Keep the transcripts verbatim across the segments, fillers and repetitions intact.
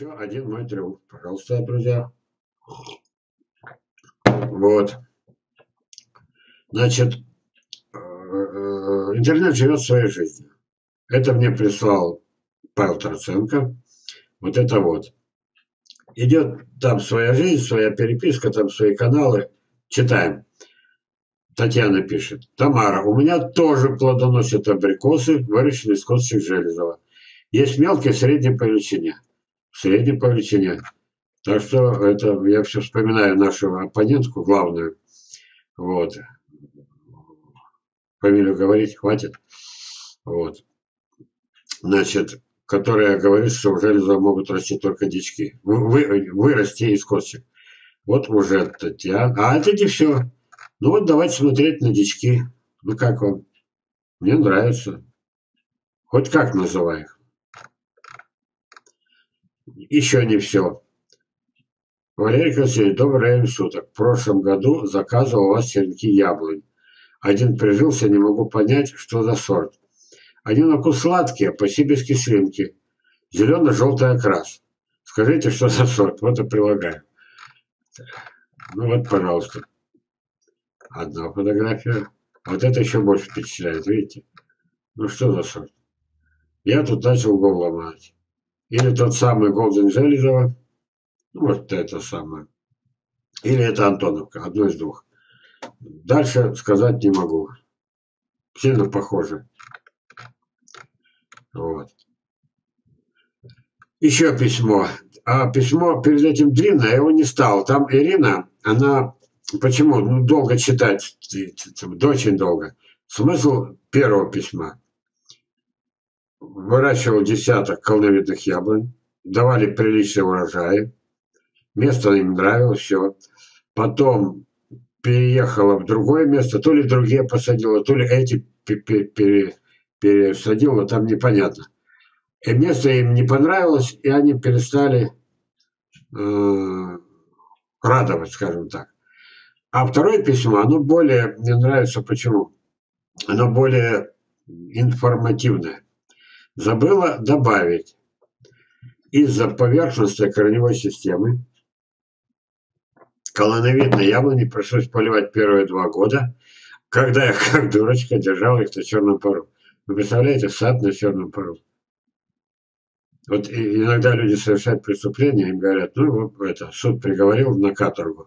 еще один мой трюк. Пожалуйста, друзья. Вот. Значит, интернет живет своей жизнью. Это мне прислал Павел Троценко. Вот это вот. Идет там своя жизнь, своя переписка, там свои каналы. Читаем. Татьяна пишет. Тамара, у меня тоже плодоносят абрикосы, выращенные из косточек Железова. Есть мелкие, средние по величине. Средние по величине. Так что это я все вспоминаю нашу оппонентку главную. Вот. Фамилию говорить хватит. Вот. Значит, которая говорит, что у Железова могут расти только дички. Вы, вы, вырасти из косточек. Вот уже Татьяна. А это не все. Ну вот давайте смотреть на дички. Ну как вам? Мне нравится. Хоть как называй их. Еще не все. Валерий Константинович, доброе время суток. В прошлом году заказывал у вас черенки яблонь. Один прижился, не могу понять, что за сорт. Они на вкус сладкие, почти без кислинки. Зелено-желтый окрас. Скажите, что за сорт? Вот и прилагаю. Ну вот, пожалуйста. Одна фотография. Вот это еще больше впечатляет, видите? Ну что за сорт? Я тут начал гол ломать. Или тот самый Голден Железова. Ну, может, это самое. Или это Антоновка. Одно из двух. Дальше сказать не могу. Сильно похоже. Вот. Еще письмо. А письмо перед этим длинное, я его не стал. Там Ирина, она... Почему? Ну, долго читать. Очень долго. Смысл первого письма. Выращивал десяток колоновидных яблонь. Давали приличные урожаи. Место им нравилось, все. Потом переехала в другое место. То ли другие посадила, то ли эти пересадила. Там непонятно. И место им не понравилось, и они перестали э, радовать, скажем так. А второе письмо, оно более, мне нравится, почему? Оно более информативное. Забыла добавить. Из-за поверхностной корневой системы колоновидные яблони пришлось поливать первые два года, когда я, как дурочка, держал их на черном пару. Вы представляете, сад на черном пару. Вот иногда люди совершают преступления, им говорят, ну, это, суд приговорил на каторгу.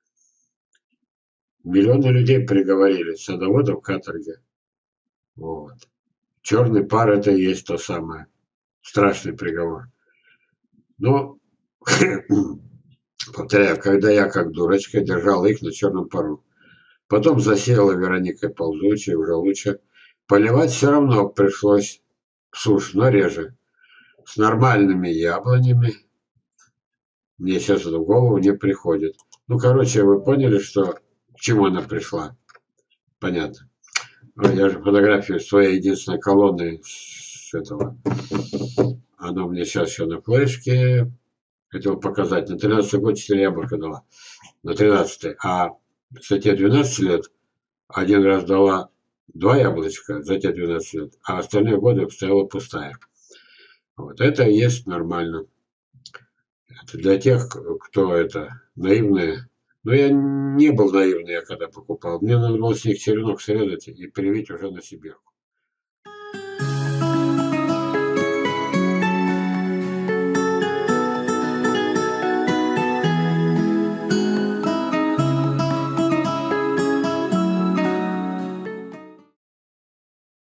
Миллионы людей приговорили, садоводов к каторге. Вот. Черный пар – это и есть то самое. Страшный приговор. Но, повторяю, когда я, как дурочка, держал их на черном пару. Потом засеяла Вероникой ползучей, уже лучше. Поливать все равно пришлось в сушь, но реже. С нормальными яблонями мне сейчас это в голову не приходит. Ну, короче, вы поняли, что к чему она пришла? Понятно. Я же фотографию своей единственной колонны с этого. Она у меня сейчас еще на флешке. Хотел показать. На тринадцатый год четыре яблока дала. На тринадцатый. А, кстати, двенадцать лет один раз дала два яблочка за те двенадцать лет, а остальные годы стояла пустая. Вот это и есть нормально. Это для тех, кто это наивные. Но я не был наивный, я когда покупал. Мне надо было с них черенок срезать и привить уже на себе.